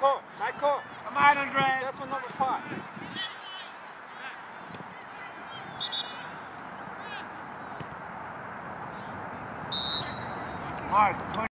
Michael. Michael. Come on, Andres. Careful, number 5. Mark,